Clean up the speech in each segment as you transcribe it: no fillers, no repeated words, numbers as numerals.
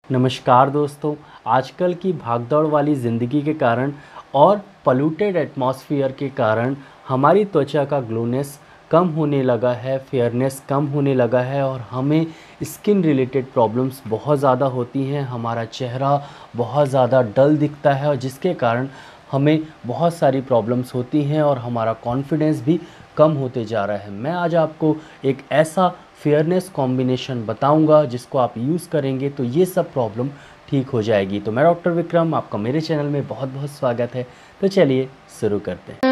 नमस्कार दोस्तों। आजकल की भागदौड़ वाली ज़िंदगी के कारण और पॉल्यूटेड एटमॉस्फेयर के कारण हमारी त्वचा का ग्लोनेस कम होने लगा है, फेयरनेस कम होने लगा है और हमें स्किन रिलेटेड प्रॉब्लम्स बहुत ज़्यादा होती हैं। हमारा चेहरा बहुत ज़्यादा डल दिखता है और जिसके कारण हमें बहुत सारी प्रॉब्लम्स होती हैं और हमारा कॉन्फिडेंस भी कम होते जा रहा है। मैं आज आपको एक ऐसा फेयरनेस कॉम्बिनेशन बताऊंगा जिसको आप यूज़ करेंगे तो ये सब प्रॉब्लम ठीक हो जाएगी। तो मैं डॉक्टर विक्रम, आपका मेरे चैनल में बहुत बहुत स्वागत है। तो चलिए शुरू करते हैं।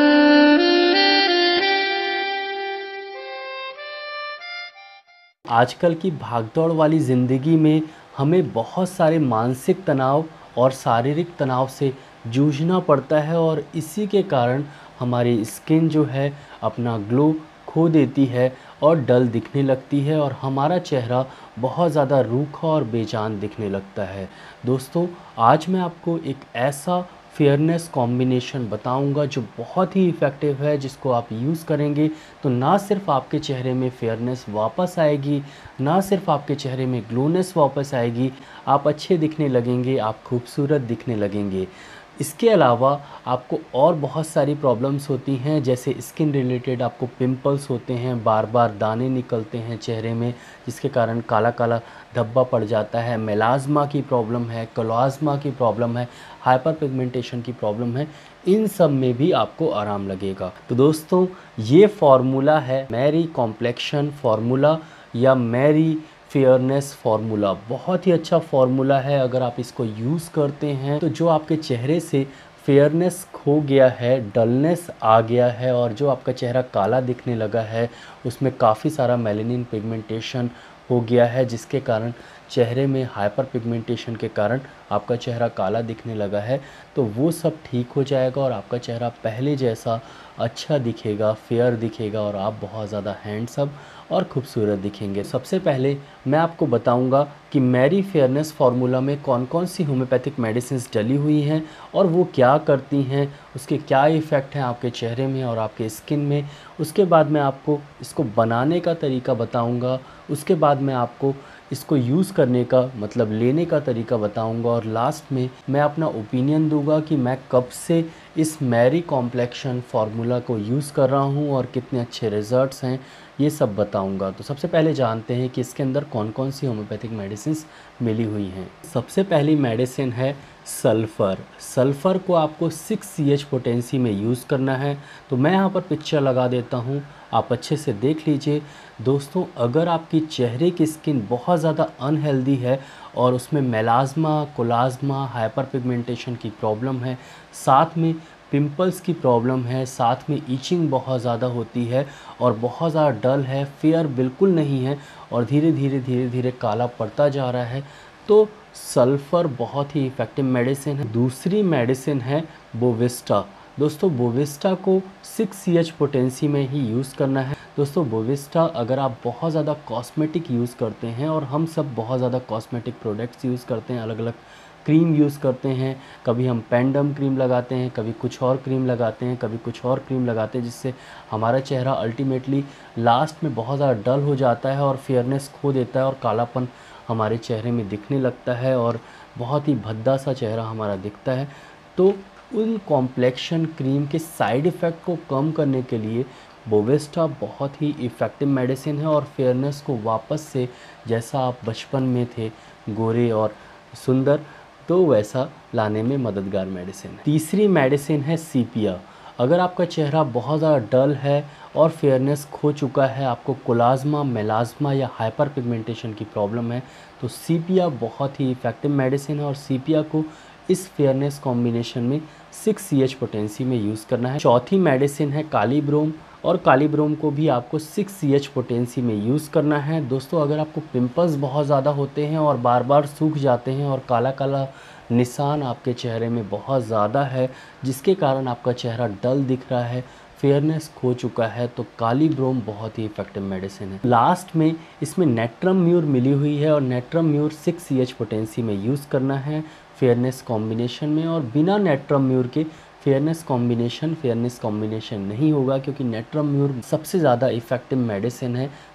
आजकल की भागदौड़ वाली ज़िंदगी में हमें बहुत सारे मानसिक तनाव और शारीरिक तनाव से जूझना पड़ता है और इसी के कारण हमारी स्किन जो है अपना ग्लो खो देती है और डल दिखने लगती है और हमारा चेहरा बहुत ज़्यादा रूखा और बेजान दिखने लगता है। दोस्तों, आज मैं आपको एक ऐसा फेयरनेस कॉम्बिनेशन बताऊंगा जो बहुत ही इफ़ेक्टिव है, जिसको आप यूज़ करेंगे तो ना सिर्फ आपके चेहरे में फेयरनेस वापस आएगी, ना सिर्फ आपके चेहरे में ग्लोनेस वापस आएगी, आप अच्छे दिखने लगेंगे, आप खूबसूरत दिखने लगेंगे। इसके अलावा आपको और बहुत सारी प्रॉब्लम्स होती हैं, जैसे स्किन रिलेटेड आपको पिंपल्स होते हैं, बार बार दाने निकलते हैं चेहरे में जिसके कारण काला काला धब्बा पड़ जाता है, मेलाज़्मा की प्रॉब्लम है, कोलाज़्मा की प्रॉब्लम है, हाइपर पिगमेंटेशन की प्रॉब्लम है। इन सब में भी आपको आराम लगेगा। तो दोस्तों, ये फार्मूला है मैरी कॉम्प्लेक्शन फार्मूला या मैरी फेयरनेस फार्मूला। बहुत ही अच्छा फार्मूला है। अगर आप इसको यूज़ करते हैं तो जो आपके चेहरे से फेयरनेस खो गया है, डलनेस आ गया है और जो आपका चेहरा काला दिखने लगा है, उसमें काफ़ी सारा मेलानिन पिगमेंटेशन हो गया है जिसके कारण चेहरे में हाइपर पिगमेंटेशन के कारण आपका चेहरा काला दिखने लगा है, तो वो सब ठीक हो जाएगा और आपका चेहरा पहले जैसा अच्छा दिखेगा, फेयर दिखेगा और आप बहुत ज़्यादा हैंडसम और खूबसूरत दिखेंगे। सबसे पहले मैं आपको बताऊंगा कि मैरी फेयरनेस फार्मूला में कौन कौन सी होम्योपैथिक मेडिसिन्स डली हुई हैं और वो क्या करती हैं, उसके क्या इफ़ेक्ट हैं आपके चेहरे में और आपके स्किन में। उसके बाद मैं आपको इसको बनाने का तरीका बताऊंगा। उसके बाद मैं आपको इसको यूज़ करने का मतलब लेने का तरीका बताऊंगा और लास्ट में मैं अपना ओपिनियन दूंगा कि मैं कब से इस मैरी कॉम्प्लेक्शन फार्मूला को यूज़ कर रहा हूं और कितने अच्छे रिज़ल्ट्स हैं, ये सब बताऊंगा। तो सबसे पहले जानते हैं कि इसके अंदर कौन कौन सी होम्योपैथिक मेडिसिन्स मिली हुई हैं। सबसे पहली मेडिसिन है सल्फ़र। सल्फ़र को आपको 6 CH पोटेंसी में यूज़ करना है। तो मैं यहाँ पर पिक्चर लगा देता हूँ, आप अच्छे से देख लीजिए। दोस्तों, अगर आपकी चेहरे की स्किन बहुत ज़्यादा अनहेल्दी है और उसमें मेलाज़्मा, कोलाज़्मा, हाइपर पिगमेंटेशन की प्रॉब्लम है, साथ में पिंपल्स की प्रॉब्लम है, साथ में ईचिंग बहुत ज़्यादा होती है और बहुत ज़्यादा डल है, फेयर बिल्कुल नहीं है और धीरे धीरे काला पड़ता जा रहा है, तो सल्फ़र बहुत ही इफ़ेक्टिव मेडिसिन है। दूसरी मेडिसिन है बोविस्टा। दोस्तों, बोविस्टा को 6 CH पोटेंसी में ही यूज़ करना है। दोस्तों, बोविस्टा अगर आप बहुत ज़्यादा कॉस्मेटिक यूज़ करते हैं और हम सब बहुत ज़्यादा कॉस्मेटिक प्रोडक्ट्स यूज़ करते हैं, अलग अलग क्रीम यूज़ करते हैं, कभी हम पेंडम क्रीम लगाते हैं, कभी कुछ और क्रीम लगाते हैं, कभी कुछ और क्रीम लगाते हैं, जिससे हमारा चेहरा अल्टीमेटली लास्ट में बहुत ज़्यादा डल हो जाता है और फेयरनेस खो देता है और कालापन हमारे चेहरे में दिखने लगता है और बहुत ही भद्दा सा चेहरा हमारा दिखता है। तो उन कॉम्प्लेक्शन क्रीम के साइड इफ़ेक्ट को कम करने के लिए बोविस्टा बहुत ही इफ़ेक्टिव मेडिसिन है और फेयरनेस को वापस से जैसा आप बचपन में थे, गोरे और सुंदर, तो वैसा लाने में मददगार मेडिसिन है। तीसरी मेडिसिन है सीपिया। अगर आपका चेहरा बहुत ज़्यादा डल है और फेयरनेस खो चुका है, आपको कोलाज़्मा, मेलाज़्मा या हाइपर पिगमेंटेशन की प्रॉब्लम है, तो सीपिया बहुत ही इफ़ेक्टिव मेडिसिन है और सीपिया को इस फेयरनेस कॉम्बिनेशन में 6 CH पोटेंसी में यूज़ करना है। चौथी मेडिसिन है कालीब्रोम और कालीब्रोम को भी आपको 6 CH पोटेंसी में यूज़ करना है। दोस्तों, अगर आपको पिंपल्स बहुत ज़्यादा होते हैं और बार बार सूख जाते हैं और काला काला निशान आपके चेहरे में बहुत ज़्यादा है जिसके कारण आपका चेहरा डल दिख रहा है, फेयरनेस खो चुका है, तो कालीब्रोम बहुत ही इफ़ेक्टिव मेडिसिन है। लास्ट में इसमें नेट्रम म्यूर मिली हुई है और नेट्रम म्यूर 6 CH पोटेंसी में यूज़ करना है फेयरनेस कॉम्बिनेशन में, और बिना नेट्रम म्यूर के फेयरनेस कॉम्बिनेशन नहीं होगा, क्योंकि नेट्रम म्यूर सबसे ज़्यादा इफ़ेक्टिव मेडिसिन है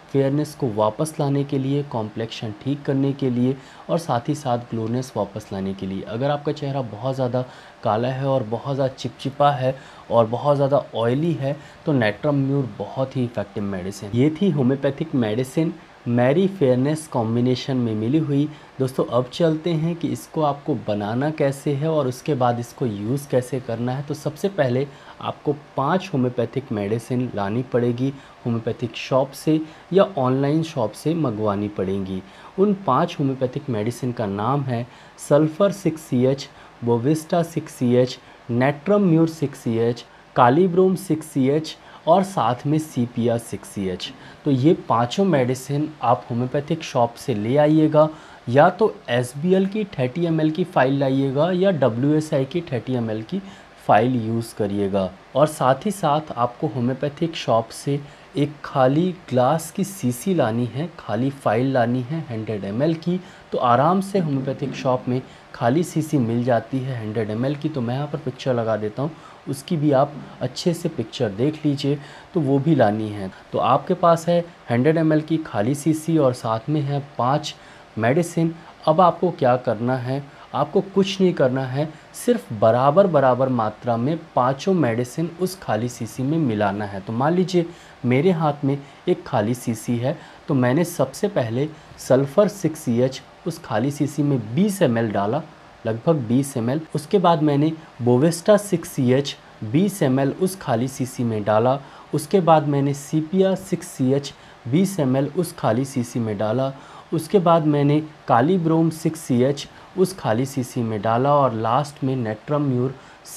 फेयरनेस को वापस लाने के लिए, कॉम्प्लेक्शन ठीक करने के लिए और साथ ही साथ ग्लोनेस वापस लाने के लिए। अगर आपका चेहरा बहुत ज़्यादा काला है और बहुत ज़्यादा चिपचिपा है और बहुत ज़्यादा ऑयली है तो नेट्रम म्यूर बहुत ही इफ़ेक्टिव मेडिसिन। ये थी होम्योपैथिक मेडिसिन मैरी फेयरनेस कॉम्बिनेशन में मिली हुई। दोस्तों अब चलते हैं कि इसको आपको बनाना कैसे है और उसके बाद इसको यूज़ कैसे करना है। तो सबसे पहले आपको 5 होम्योपैथिक मेडिसिन लानी पड़ेगी होम्योपैथिक शॉप से या ऑनलाइन शॉप से मंगवानी पड़ेंगी। उन 5 होम्योपैथिक मेडिसिन का नाम है सल्फ़र 6CH, बोविस्टा 6CH, नेट्रम म्यूर 6CH, कालीब्रोम 6CH और साथ में सीपिया 6CH। तो ये पांचों मेडिसिन आप होम्योपैथिक शॉप से ले आइएगा, या तो SBL की 30 ml की फ़ाइल लाइएगा या WSI की 30 ml की फ़ाइल यूज़ करिएगा। और साथ ही साथ आपको होम्योपैथिक शॉप से एक खाली ग्लास की शीशी लानी है, खाली फ़ाइल लानी है 100 ml की। तो आराम से होम्योपैथिक शॉप में खाली शीशी मिल जाती है 100 ml की। तो मैं यहाँ पर पिक्चर लगा देता हूँ, उसकी भी आप अच्छे से पिक्चर देख लीजिए। तो वो भी लानी है। तो आपके पास है 100 ml की खाली शीशी और साथ में है 5 मेडिसिन। अब आपको क्या करना है, आपको कुछ नहीं करना है, सिर्फ बराबर बराबर मात्रा में पांचों मेडिसिन उस खाली शीशी में मिलाना है। तो मान लीजिए मेरे हाथ में एक खाली शीशी है, तो मैंने सबसे पहले सल्फ़र 6CH उस खाली शीशी में 20 ml डाला, लगभग 20 ml। उसके बाद मैंने बोविस्टा 6CH 20 ml उस खाली शीशी में डाला। उसके बाद मैंने सीपिया 6CH 20 ml उस खाली शीशी में डाला। उसके बाद मैंने कालीब्रोम 6CH उस खाली शीशी में डाला और लास्ट में नेट्रम म्यूर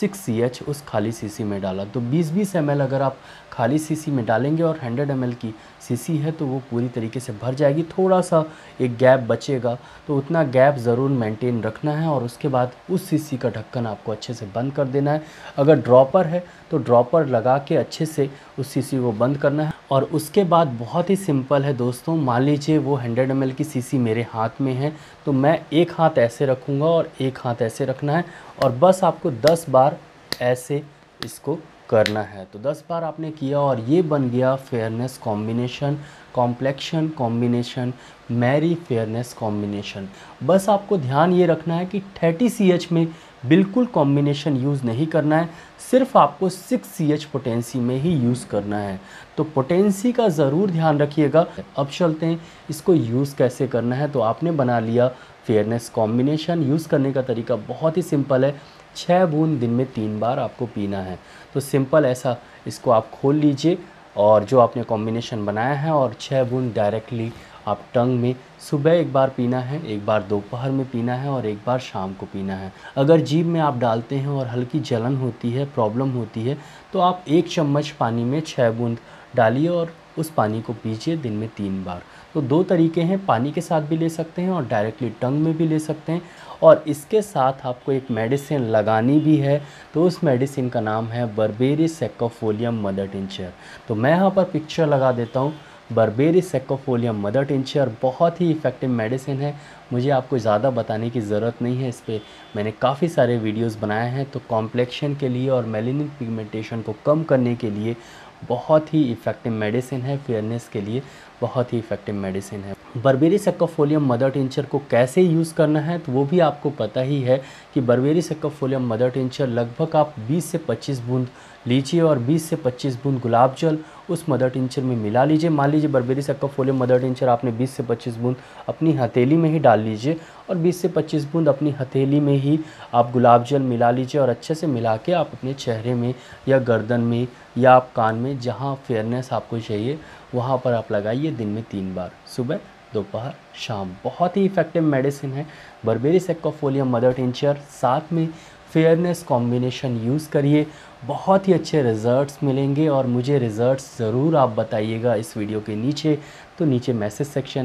6CH उस खाली शीशी में डाला। तो 20-20 ml अगर आप खाली शीशी में डालेंगे और 100 ml की शीशी है तो वो पूरी तरीके से भर जाएगी। थोड़ा सा एक गैप बचेगा, तो उतना गैप ज़रूर मेंटेन रखना है। और उसके बाद उस शीशी का ढक्कन आपको अच्छे से बंद कर देना है। अगर ड्रॉपर है तो ड्रॉपर लगा के अच्छे से उस शीशी को बंद करना है। और उसके बाद बहुत ही सिंपल है दोस्तों, मान लीजिए वो 100 ml की शीशी मेरे हाथ में है, तो मैं एक हाथ ऐसे रखूँगा और एक हाथ ऐसे रखना है और बस आपको 10 बार ऐसे इसको करना है। तो 10 बार आपने किया और ये बन गया फेयरनेस कॉम्बिनेशन, कॉम्प्लेक्शन कॉम्बिनेशन, मैरी फेयरनेस कॉम्बिनेशन। बस आपको ध्यान ये रखना है कि 30CH में बिल्कुल कॉम्बिनेशन यूज़ नहीं करना है, सिर्फ आपको 6CH पोटेंसी में ही यूज़ करना है। तो पोटेंसी का ज़रूर ध्यान रखिएगा। अब चलते हैं इसको यूज़ कैसे करना है। तो आपने बना लिया फेयरनेस कॉम्बिनेशन। यूज़ करने का तरीका बहुत ही सिंपल है, 6 बूंद दिन में 3 बार आपको पीना है। तो सिंपल ऐसा इसको आप खोल लीजिए और जो आपने कॉम्बिनेशन बनाया है और 6 बूंद डायरेक्टली आप टंग में सुबह एक बार पीना है, एक बार दोपहर में पीना है और एक बार शाम को पीना है। अगर जीभ में आप डालते हैं और हल्की जलन होती है, प्रॉब्लम होती है, तो आप 1 चम्मच पानी में 6 बूंद डालिए और उस पानी को पीजिए दिन में 3 बार। तो 2 तरीके हैं, पानी के साथ भी ले सकते हैं और डायरेक्टली टंग में भी ले सकते हैं। और इसके साथ आपको एक मेडिसिन लगानी भी है, तो उस मेडिसिन का नाम है बर्बेरी सेकोफोलियम मदर टिंचर। तो मैं यहाँ पर पिक्चर लगा देता हूँ। बर्बेरी सेकोफोलियम मदर टिंचर बहुत ही इफ़ेक्टिव मेडिसिन है, मुझे आपको ज़्यादा बताने की ज़रूरत नहीं है। इस पर मैंने काफ़ी सारे वीडियोस बनाए हैं। तो कॉम्प्लेक्शन के लिए और मेलानिन पिगमेंटेशन को कम करने के लिए बहुत ही इफ़ेक्टिव मेडिसिन है, फेयरनेस के लिए बहुत ही इफ़ेक्टिव मेडिसिन है। बर्बेरी सेकोफोलियम मदर टिंचर को कैसे यूज़ करना है तो वो भी आपको पता ही है कि बर्बेरी सेकोफोलियम मदर टिंचर लगभग आप 20 से 25 बूंद लीजिए और 20 से 25 बूंद गुलाब जल उस मदर टिंचर में मिला लीजिए। मान लीजिए बर्बेरी सेकोफोलियम मदर टिंचर आपने 20 से 25 बूंद अपनी हथेली में ही डाल लीजिए और 20 से 25 बूंद अपनी हथेली में ही आप गुलाब जल मिला लीजिए और अच्छे से मिला के आप अपने चेहरे में या गर्दन में या आप कान में, जहाँ फेयरनेस आपको चाहिए वहाँ पर आप लगाइए दिन में 3 बार, सुबह दोपहर शाम। बहुत ही इफ़ेक्टिव मेडिसिन है बर्बेरी सेकोफोलियम मदर टिंचर। साथ में फेयरनेस कॉम्बिनेशन यूज़ करिए, बहुत ही अच्छे रिज़ल्ट्स मिलेंगे और मुझे रिज़ल्ट्स ज़रूर आप बताइएगा इस वीडियो के नीचे। तो नीचे मैसेज सेक्शन है,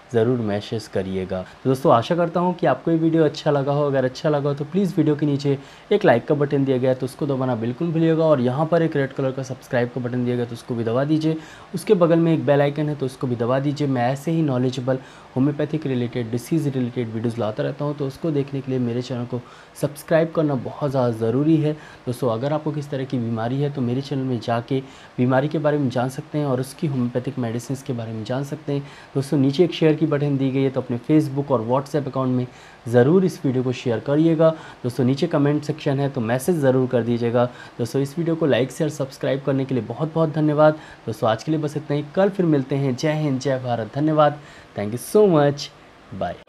ज़रूर मैसेज करिएगा। तो दोस्तों आशा करता हूँ कि आपको ये वीडियो अच्छा लगा हो। अगर अच्छा लगा हो तो प्लीज़ वीडियो के नीचे एक लाइक का बटन दिया गया है तो उसको दबाना बिल्कुल भूलिएगा, और यहाँ पर एक रेड कलर का सब्सक्राइब का बटन दिया गया है तो उसको भी दबा दीजिए। उसके बगल में एक बेल आइकन है तो उसको भी दबा दीजिए। मैं ऐसे ही knowledgeable homeopathic related, disease related videos लाता रहता हूँ, तो उसको देखने के लिए मेरे चैनल को सब्सक्राइब करना बहुत ज़्यादा ज़रूरी है। दोस्तों अगर आपको किस तरह की बीमारी है तो मेरे चैनल में जाके बीमारी के बारे में जान सकते हैं और उसकी होम्योपैथिक मेडिसिन के बारे में जान सकते हैं। दोस्तों नीचे एक शेयर की बटन दी गई है तो अपने फेसबुक और व्हाट्सएप अकाउंट में ज़रूर इस वीडियो को शेयर करिएगा। दोस्तों नीचे कमेंट सेक्शन है तो मैसेज ज़रूर कर दीजिएगा। दोस्तों इस वीडियो को लाइक शेयर सब्सक्राइब करने के लिए बहुत बहुत धन्यवाद। दोस्तों आज के लिए बस इतना ही, कल फिर मिलते हैं। जय हिंद, जय भारत, धन्यवाद, thank you so much, bye.